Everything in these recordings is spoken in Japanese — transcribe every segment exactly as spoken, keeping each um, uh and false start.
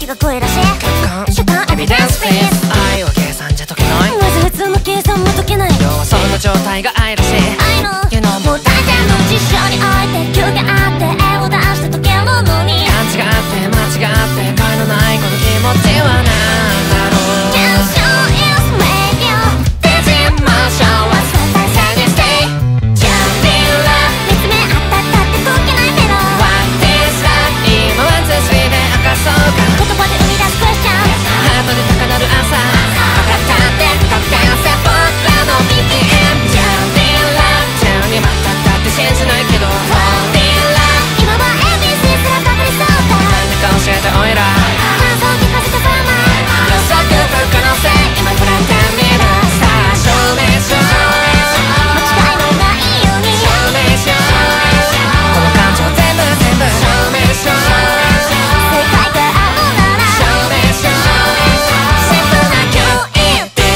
式が声らしい。 客観エビデンスフェイス。愛は計算じゃ解けない。 なぜ普通の計算も解けない。 要はその状態が愛らしい。 愛の You know もう大体の実証において急があって絵を出して解けるのに、 勘違って間違って害のないこの気持ちはなんだろう。 Tension is radio Digit motion was the time to stay Jumping love 見つめ合ったったって解けないメロ What is love 今ワンツースリーで明かそうか。 言葉で生み出すクエスチョン。 ハートで高鳴る朝分かったって確定汗僕らの ビーピーエム Jumping love じゃあにまったったって信じないけど Falling love 今は エービーシー すらかかりそうだ。 なんでか教えておいら感想聞かせてファーマー。 予測不可能性今触れてみる。さあ証明しよう間違いのないように証明しようこの感情全部全部証明しよう正解があるなら証明しようシンプルな キューイーティ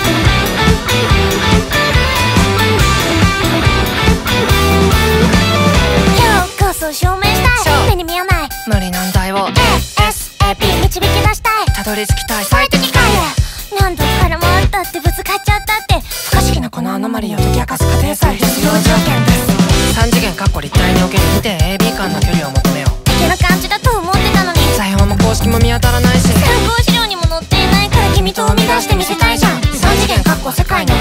ー今日こそ証明したい。目に見えない無理難題をエスエーピー 導き出したい。 たどり着きたい最適解へ。 何度からもあったってぶつかっちゃったって不可思議なこのアノマリを解き明かす過程さえ必要条件です。さん次元かっこ立体におけるに点 エービー 間の距離を求めよう。 的な感じだと思ってたのに、 座標も公式も見当たらないし参考資料にも載っていないから君と生み出してみせたいじゃん。さん次元かっこ世界の